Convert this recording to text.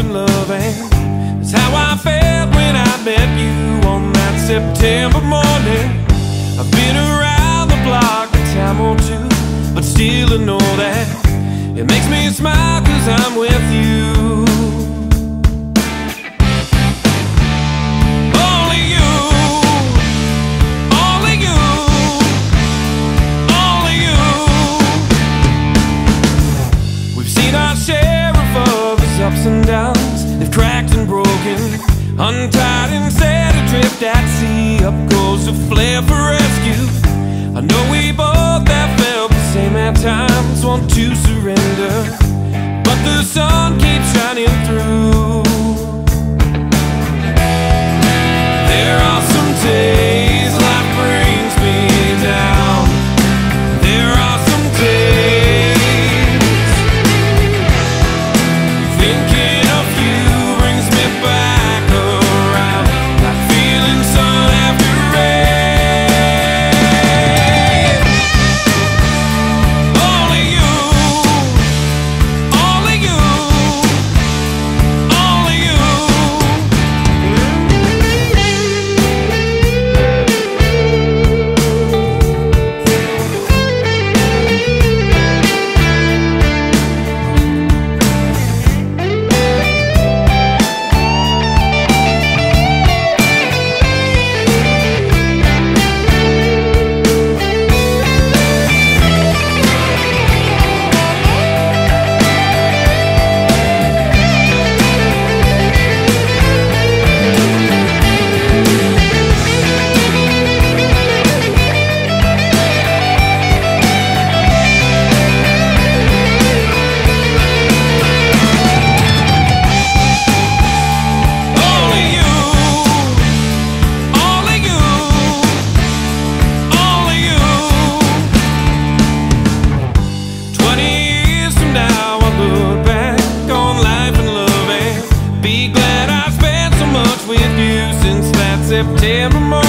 and love, and it's how I felt when I met you on that September morning. I've been around the block a time or two, but still I know that it makes me smile 'cause I'm with you. Only you, only you, only you. We've seen our share of others' ups and downs. They've cracked and broken, untied and set adrift at sea. Up goes a flare for rescue. I know we both have felt the same at times, want to surrender, but the sun keeps shining through. There are some days life brings me down. There are some days thinking of you brings me back around, like feeling sun after rain. Only you, only you, only you. Be glad I spent so much with you since that September morning.